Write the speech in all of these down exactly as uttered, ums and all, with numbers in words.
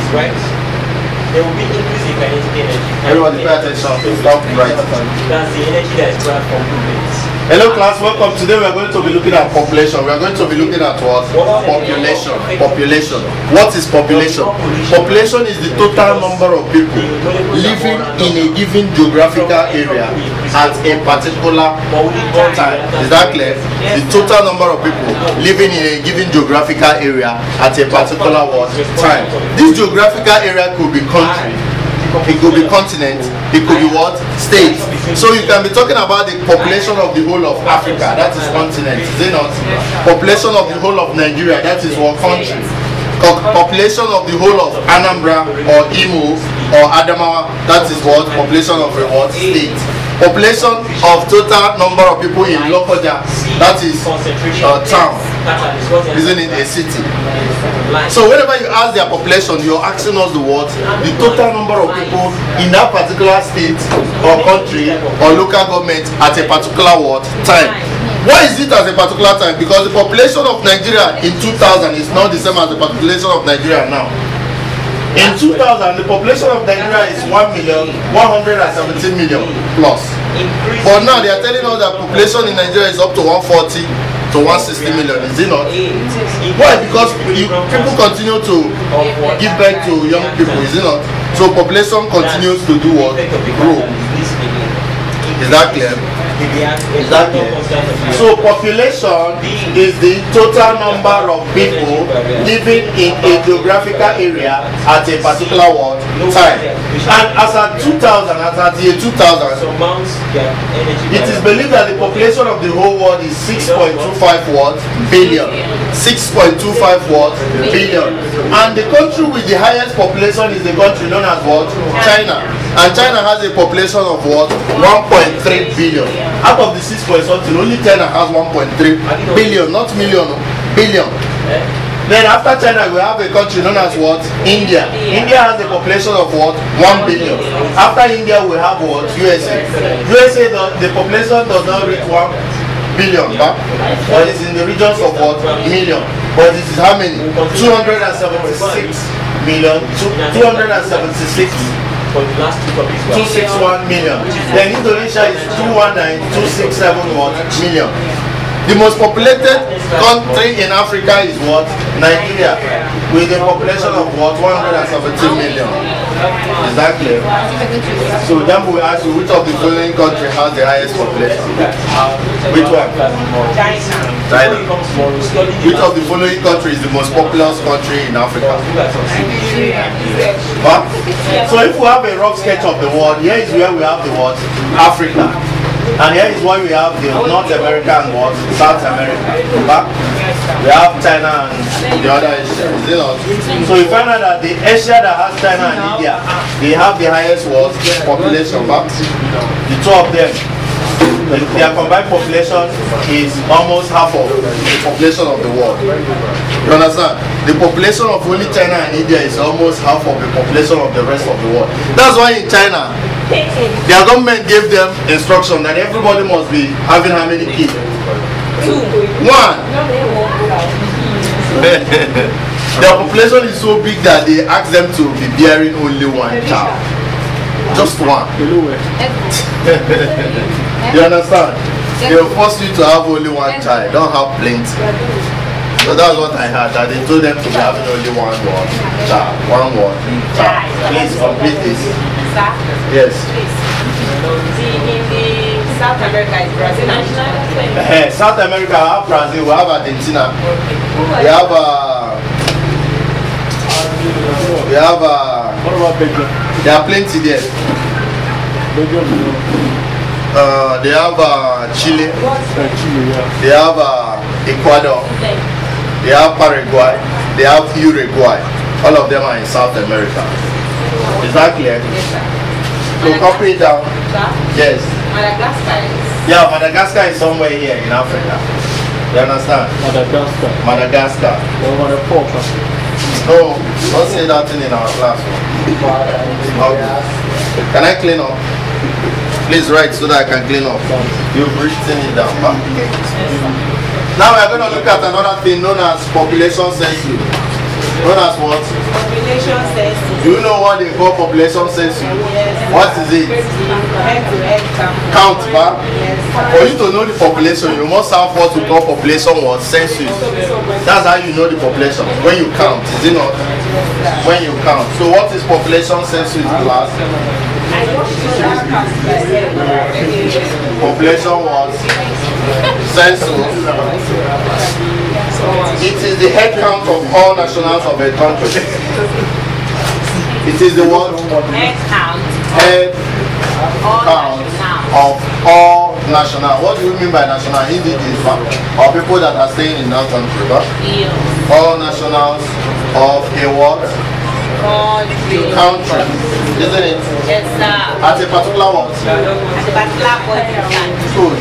right? There will be increase in kinetic energy. Everybody pay attention. Stop right. That's the energy that is required for movement. Hello class, welcome. Today we are going to be looking at population. We are going to be looking at what? Population. Population. What is population? Population is the total number of people living in a given geographical area at a particular time. Is that clear? The total number of people living in a given geographical area at a particular what? Time. This geographical area could be country. It could be continent, it could be what? State. So you can be talking about the population of the whole of Africa, that is continent, is it not? Population of the whole of Nigeria, that is what? Country. Population of the whole of Anambra or Imo or Adamawa, that is what? Population of a what? State. Population of total number of people in Lokoja, that is a town, isn't it? A city. So whenever you ask their population, you're asking us the what? The total number of people in that particular state or country or local government at a particular what? Time. Why is it at a particular time? Because the population of Nigeria in two thousand is not the same as the population of Nigeria now. In two thousand, the population of Nigeria is one million one hundred seventeen million plus. But now they are telling us that population in Nigeria is up to one forty to one sixty million, is it not? Why? Because you, people continue to give birth to young people, is it not? So population continues to do what? Grow. Is that clear? Is that clear? So population is the total number of people living in a geographical area at a particular what? Time. And as at two thousand, as at the year two thousand, it is believed that the population of the whole world is six point two five what? Billion. six point two five what? Billion. And the country with the highest population is the country known as what? China. And China has a population of what? one point three billion. Out of the six point something, only China has one point three billion, not million, billion. Then after China, we have a country known as what? India. India has a population of what? one billion. After India, we have what? U S A. U S A, the, the population does not reach one billion, but, but it's in the regions of what? Million. But this is how many? two hundred seventy-six million, two hundred seventy-six for the last two copies. two hundred sixty-one million. Then Indonesia is two hundred nineteen, two hundred sixty-seven million. The most populated country in Africa is what? Nigeria, with a population of what? one hundred seventeen million. Is that clear? So then we ask you, which of the following country has the highest population? Which one? China. Which of the following country is the most populous country in Africa? Huh? So if we have a rough sketch of the world, here is where we have the word Africa. And here is why we have the North America and what? South America. But we have China and the other Asia. Is it not? So you find out that the Asia that has China and India, they have the highest what? Population. But the two of them, their combined population is almost half of the population of the world. You understand? The population of only China and India is almost half of the population of the rest of the world. That's why in China, their government gave them instruction that everybody must be having how many kids? Two. One. Their population is so big that they ask them to be bearing only one child. Just one. You understand? They will force you to have only one child, don't have plenty. So that's what I heard, that they told them to be having only one one child. One one child. Please complete this. Yes. South America is Brazil. Uh, South America, we have Brazil, we have Argentina, we have uh, we have uh, what about Belgium? There are plenty there. Uh, they have uh, Chile, they have uh, Ecuador, they have Paraguay, they have Uruguay. All of them are in South America. Is that clear? So copy it down. Yes. Madagascar is. Yeah, Madagascar is somewhere here in Africa. You understand? Madagascar. Madagascar. Over the port. No, don't say that thing in our class. Okay. Can I clean up? Please write so that I can clean up. You've written it down. Now we are going to look at another thing known as population census. Known as what? Population census. Do you know what they call population census? Yes. What is it? Head-to-head count. Count, pa? Yes. For you to know the population, you must have what we call population what? Census. That's how you know the population. When you count, is it not? When you count. So what is population census class? I don't know that count by head. Population was census. It is the head count of all nationals of a country. It is the what? Head count. Head All count nationals. of all national. What do you mean by national? Indigenous, or people that are staying in that country, huh? Yeah. All nationals of a what? Country. Country, isn't it? Yes, sir. At a particular what? At a particular point in time. Good.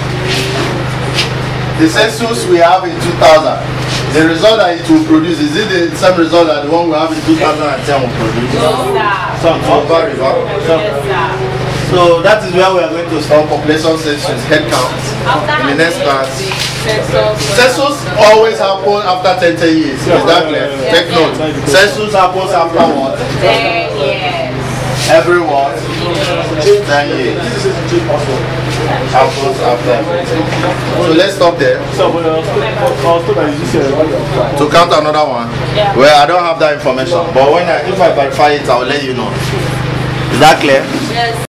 The census we have in two thousand, the result that it will produce, is it the same result that the one we have in two thousand ten will produce? No, sir. Some over river. Yes, sir. So that is where we are going to start population census head count After in the next class. census. Census always happens after ten, ten years. Is that clear? Take note. Census happens after what? Ten years. Every what? ten years. Happens after. So let's stop there. To count another one. Well, I don't have that information, but when I, if I verify it, I'll let you know. Is that clear? Yes.